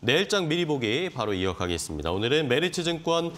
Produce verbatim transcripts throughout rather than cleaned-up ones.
내일장 미리 보기 바로 이어가겠습니다. 오늘은 메리츠증권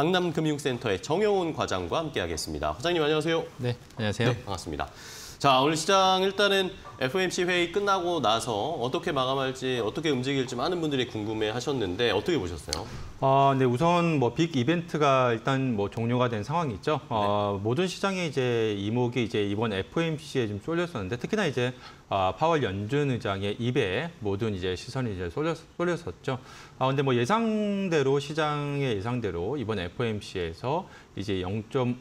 강남금융센터의 정영훈 과장과 함께하겠습니다. 과장님 안녕하세요. 네, 안녕하세요. 네, 반갑습니다. 자, 오늘 시장 일단은 에프오엠씨 회의 끝나고 나서 어떻게 마감할지, 어떻게 움직일지 많은 분들이 궁금해하셨는데 어떻게 보셨어요? 어, 네, 우선 뭐 빅 이벤트가 일단 뭐 종료가 된 상황이죠. 어, 네. 모든 시장에 이제 이목이 이제 이번 에프오엠씨에 좀 쏠렸었는데 특히나 이제 어, 파월 연준 의장의 입에 모든 이제 시선이 이제 쏠렸, 쏠렸었죠. 아, 근데 뭐 예상대로 시장의 예상대로 이번 에프오엠씨에서 이제 영 점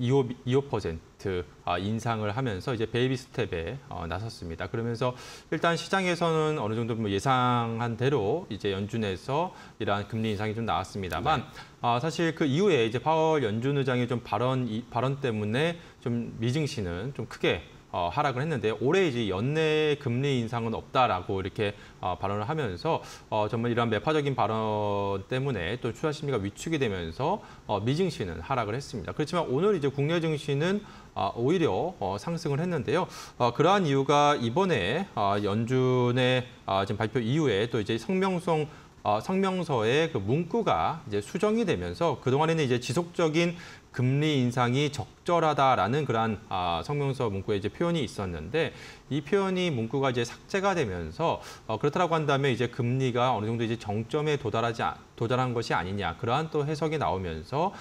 이오 퍼센트 인상을 하면서 이제 베이비 스텝에 어, 나섰습니다. 그러면서 일단 시장에서는 어느 정도 뭐 예상한 대로 이제 연준에서 이러한 금리 인상이 좀 나왔습니다만 네. 어, 사실 그 이후에 이제 파월 연준 의장의 좀 발언 이, 발언 때문에 좀 미증시는 좀 크게 어, 하락을 했는데 올해 이제 연내 금리 인상은 없다라고 이렇게 어, 발언을 하면서 어, 정말 이런 매파적인 발언 때문에 또 투자 심리가 위축이 되면서 어, 미증시는 하락을 했습니다. 그렇지만 오늘 이제 국내 증시는 어, 오히려 어, 상승을 했는데요. 어, 그러한 이유가 이번에 어, 연준의 어, 지금 발표 이후에 또 이제 성명성 어, 성명서의 그 문구가 이제 수정이 되면서 그동안에는 이제 지속적인 금리 인상이 적절하다라는 그러한 아, 성명서 문구에 이제 표현이 있었는데 이 표현이 문구가 이제 삭제가 되면서 어, 그렇다고 한다면 이제 금리가 어느 정도 이제 정점에 도달하지 도달한 것이 아니냐 그러한 또 해석이 나오면서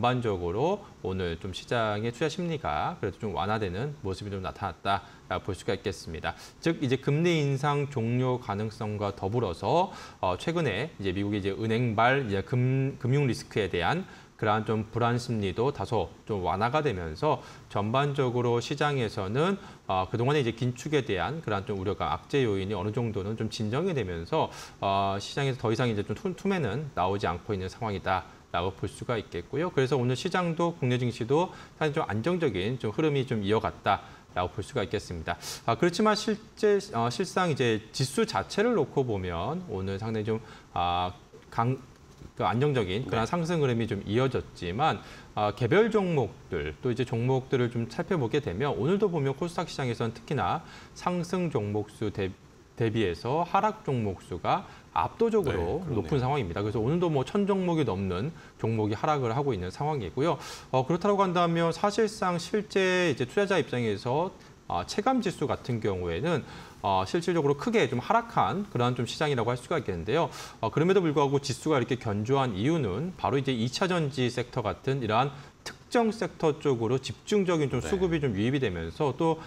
전반적으로 오늘 좀 시장의 투자 심리가 그래도 좀 완화되는 모습이 좀 나타났다. 볼 수가 있겠습니다. 즉 이제 금리 인상 종료 가능성과 더불어서 어, 최근에 이제 미국의 이제 은행발 이제 금 금융 리스크에 대한 그러한 좀 불안 심리도 다소 좀 완화가 되면서 전반적으로 시장에서는 어, 그동안에 이제 긴축에 대한 그러한 좀 우려가 악재 요인이 어느 정도는 좀 진정이 되면서 어, 시장에서 더 이상 이제 좀 툼tum에는 나오지 않고 있는 상황이다. 라고 볼 수가 있겠고요. 그래서 오늘 시장도 국내 증시도 사실 좀 안정적인 좀 흐름이 좀 이어갔다. 라고 볼 수가 있겠습니다. 아, 그렇지만 실제 어, 실상 이제 지수 자체를 놓고 보면 오늘 상당히 좀 아, 강, 그 안정적인 그런 네. 상승 흐름이 좀 이어졌지만 아, 개별 종목들 또 이제 종목들을 좀 살펴보게 되면 오늘도 보면 코스닥 시장에서는 특히나 상승 종목수 대, 대비해서 하락 종목수가 압도적으로 네, 높은 상황입니다. 그래서 오늘도 뭐 천 종목이 넘는 종목이 하락을 하고 있는 상황이고요. 어, 그렇다고 한다면 사실상 실제 이제 투자자 입장에서 어, 체감 지수 같은 경우에는 어, 실질적으로 크게 좀 하락한 그러한 좀 시장이라고 할 수가 있겠는데요. 어, 그럼에도 불구하고 지수가 이렇게 견조한 이유는 바로 이제 이차 전지 섹터 같은 이러한 특정 섹터 쪽으로 집중적인 좀 수급이 네. 좀 유입이 되면서 또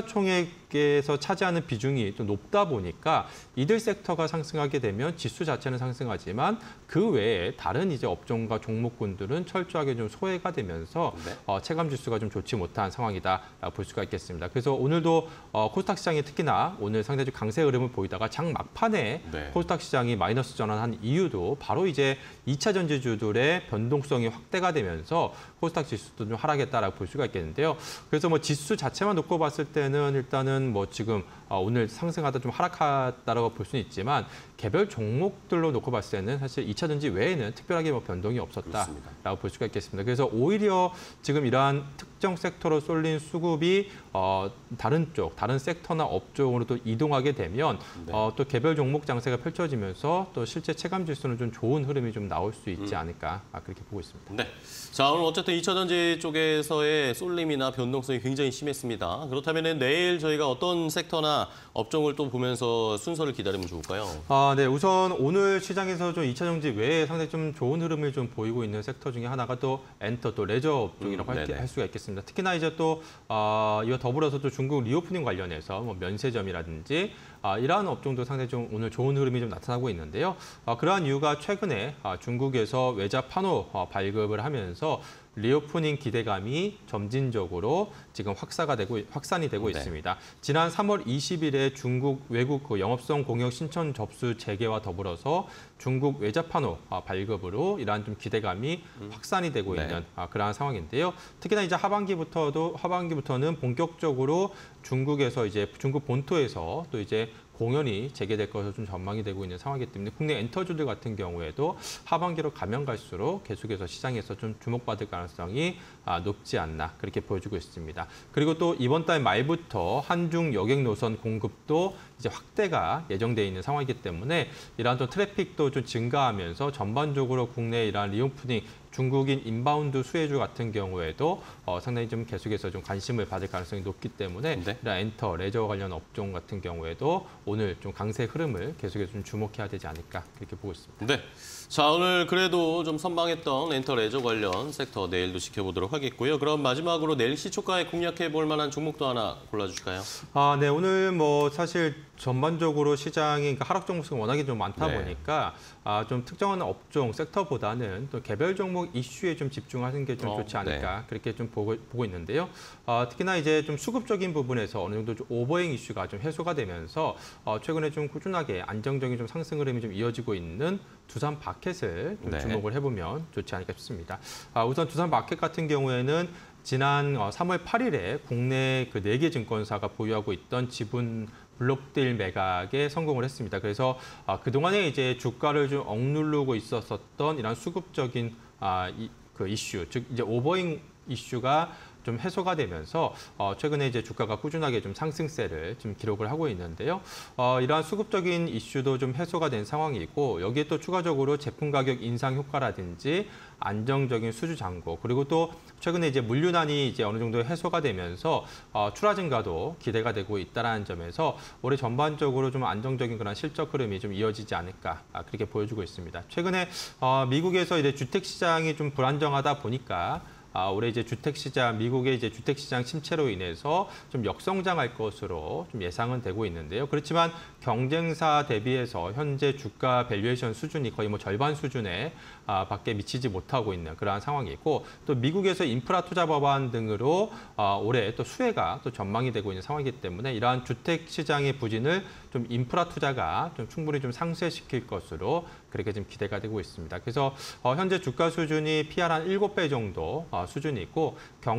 시가총액에서 차지하는 비중이 좀 높다 보니까 이들 섹터가 상승하게 되면 지수 자체는 상승하지만 그 외에 다른 이제 업종과 종목군들은 철저하게 좀 소외가 되면서 네. 어, 체감 지수가 좀 좋지 못한 상황이다 볼 수가 있겠습니다. 그래서 오늘도 어, 코스닥 시장이 특히나 오늘 상당히 좀 강세 흐름을 보이다가 장 막판에 네. 코스닥 시장이 마이너스 전환한 이유도 바로 이제 이차 전지주들의 변동성이 확대가 되면서 코스닥 지수도 좀 하락했다라고 볼 수가 있겠는데요. 그래서 뭐 지수 자체만 놓고 봤을 때는 일단은 뭐 지금 오늘 상승하다 좀 하락하다라고 볼 수는 있지만 개별 종목들로 놓고 봤을 때는 사실 이차 전지 외에는 특별하게 뭐 변동이 없었다라고 볼 수가 있겠습니다. 그래서 오히려 지금 이러한 특정 섹터로 쏠린 수급이 어, 다른 쪽, 다른 섹터나 업종으로 또 이동하게 되면 네. 어, 또 개별 종목 장세가 펼쳐지면서 또 실제 체감 지수는 좀 좋은 흐름이 좀 나올 수 있지 않을까 아, 그렇게 보고 있습니다. 네. 자, 오늘 어쨌든 이차 전지 쪽에서의 쏠림이나 변동성이 굉장히 심했습니다. 그렇다면 내일 저희가 어떤 섹터나 업종을 또 보면서 순서를 기다리면 좋을까요? 아, 네. 우선 오늘 시장에서 좀 이차 전지 외에 상당히 좀 좋은 흐름을 좀 보이고 있는 섹터 중에 하나가 또 엔터, 또 레저 업종이라고 음, 할, 할 수가 있겠습니다. 특히나 이제 또 어, 이와 더불어서 또 중국 리오프닝 관련해서 뭐 면세점이라든지 아, 이러한 업종도 상당히 좀 오늘 좋은 흐름이 좀 나타나고 있는데요. 아, 그러한 이유가 최근에 아, 중국에서 외자 판호 어, 발급을 하면서 리오프닝 기대감이 점진적으로 지금 확산가 되고 확산이 되고 네. 있습니다. 지난 삼월 이십일에 중국 외국 그 영업성 공역 신청 접수 재개와 더불어서 중국 외자 판호 발급으로 이러한 좀 기대감이 음. 확산이 되고 네. 있는 그러한 상황인데요. 특히나 이제 하반기부터도 하반기부터는 본격적으로 중국에서 이제 중국 본토에서 또 이제 공연이 재개될 것으로 좀 전망이 되고 있는 상황이기 때문에 국내 엔터주들 같은 경우에도 하반기로 가면 갈수록 계속해서 시장에서 좀 주목받을 가능성이 높지 않나 그렇게 보여주고 있습니다. 그리고 또 이번 달 말부터 한중 여객 노선 공급도 이제 확대가 예정돼 있는 상황이기 때문에 이러한 또 트래픽도 좀 증가하면서 전반적으로 국내 이러한 리오프닝 중국인 인바운드 수혜주 같은 경우에도 어, 상당히 좀 계속해서 좀 관심을 받을 가능성이 높기 때문에 네. 이런 엔터, 레저 관련 업종 같은 경우에도 오늘 좀 강세 흐름을 계속해서 좀 주목해야 되지 않을까 그렇게 보고 있습니다. 네. 자, 오늘 그래도 좀 선방했던 엔터 레저 관련 섹터 내일도 지켜보도록 하겠고요. 그럼 마지막으로 내일 시초가에 공략해 볼 만한 종목도 하나 골라주실까요? 아, 네. 오늘 뭐 사실 전반적으로 시장이 그러니까 하락 종목수가 워낙에 좀 많다 네. 보니까 아, 좀 특정한 업종, 섹터보다는 또 개별 종목 이슈에 좀 집중하는 게 좀 어, 좋지 않을까 네. 그렇게 좀 보고, 보고 있는데요. 어, 특히나 이제 좀 수급적인 부분에서 어느 정도 좀 오버행 이슈가 좀 해소가 되면서 어, 최근에 좀 꾸준하게 안정적인 좀 상승 흐름이 좀 이어지고 있는 두산 마켓을 좀 네. 주목을 해보면 좋지 않을까 싶습니다. 아, 우선 두산 마켓 같은 경우에는 지난 삼월 팔일에 국내 그 네 개 증권사가 보유하고 있던 지분 블록딜 매각에 성공을 했습니다. 그래서 아, 그동안에 이제 주가를 좀 억누르고 있었었던 이런 수급적인 아, 이, 그 이슈, 즉 이제 오버잉 이슈가 좀 해소가 되면서 어, 최근에 이제 주가가 꾸준하게 좀 상승세를 좀 기록을 하고 있는데요. 어, 이러한 수급적인 이슈도 좀 해소가 된 상황이고 여기에 또 추가적으로 제품 가격 인상 효과라든지 안정적인 수주 잔고 그리고 또 최근에 이제 물류난이 이제 어느 정도 해소가 되면서 어, 출하 증가도 기대가 되고 있다라는 점에서 올해 전반적으로 좀 안정적인 그런 실적 흐름이 좀 이어지지 않을까 아, 그렇게 보여주고 있습니다. 최근에 어, 미국에서 이제 주택 시장이 좀 불안정하다 보니까 아, 올해 이제 주택시장, 미국의 이제 주택시장 침체로 인해서 좀 역성장할 것으로 좀 예상은 되고 있는데요. 그렇지만 경쟁사 대비해서 현재 주가 밸류에이션 수준이 거의 뭐 절반 수준에 아, 밖에 미치지 못하고 있는 그러한 상황이고 또 미국에서 인프라 투자 법안 등으로 아, 올해 또 수혜가 또 전망이 되고 있는 상황이기 때문에 이러한 주택시장의 부진을 좀 인프라 투자가 좀 충분히 좀 상쇄시킬 것으로 그렇게 지금 기대가 되고 있습니다. 그래서 어, 현재 주가 수준이 피알 한 일곱 배 정도 어, 수준이 있고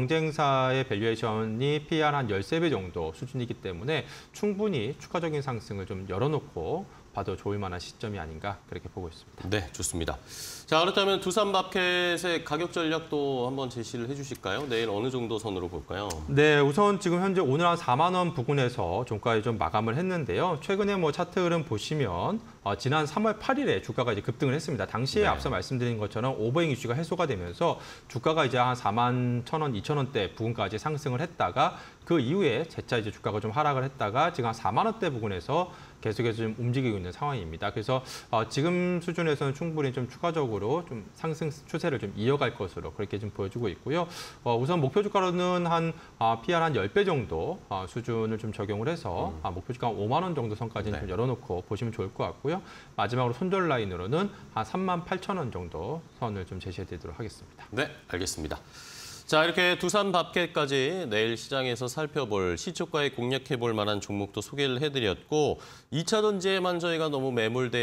경쟁사의 밸류에이션이 피알 한 열세 배 정도 수준이기 때문에 충분히 추가적인 상승을 좀 열어놓고 봐도 좋을 만한 시점이 아닌가 그렇게 보고 있습니다. 네, 좋습니다. 자, 그렇다면 두산 마켓의 가격 전략도 한번 제시를 해주실까요? 내일 어느 정도 선으로 볼까요? 네, 우선 지금 현재 오늘 한 사만 원 부근에서 종가에 좀 마감을 했는데요. 최근에 뭐 차트 흐름 보시면 어, 지난 삼월 팔일에 주가가 이제 급등을 했습니다. 당시에 네. 앞서 말씀드린 것처럼 오버행 이슈가 해소가 되면서 주가가 이제 한 사만 천 원, 이천 원대 부근까지 상승을 했다가 그 이후에 재차 이제 주가가 좀 하락을 했다가 지금 한 사만 원대 부근에서 계속해서 좀 움직이고 있는 상황입니다. 그래서 어, 지금 수준에서는 충분히 좀 추가적으로 좀 상승 추세를 좀 이어갈 것으로 그렇게 좀 보여주고 있고요. 어, 우선 목표 주가로는 한 어, 피알 한 십 배 정도 어, 수준을 좀 적용을 해서 음. 아, 목표 주가 한 오만 원 정도 선까지는 네. 좀 열어놓고 보시면 좋을 것 같고요. 마지막으로 손절 라인으로는 한 삼만 팔천 원 정도 선을 좀 제시해드리도록 하겠습니다. 네, 알겠습니다. 자, 이렇게 두산 밥켓까지 내일 시장에서 살펴볼 시초가에 공략해볼 만한 종목도 소개를 해드렸고 이 차 전지에만 저희가 너무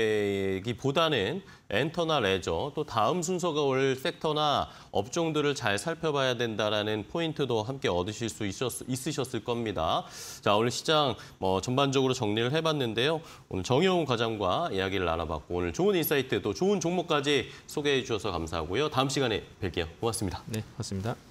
매몰되기보다는 엔터나 레저 또 다음 순서가 올 섹터나 업종들을 잘 살펴봐야 된다라는 포인트도 함께 얻으실 수 있었, 있으셨을 겁니다. 자, 오늘 시장 뭐 전반적으로 정리를 해봤는데요. 오늘 정여운 과장과 이야기를 나눠봤고 오늘 좋은 인사이트 또 좋은 종목까지 소개해 주셔서 감사하고요. 다음 시간에 뵐게요. 고맙습니다. 네, 맞습니다.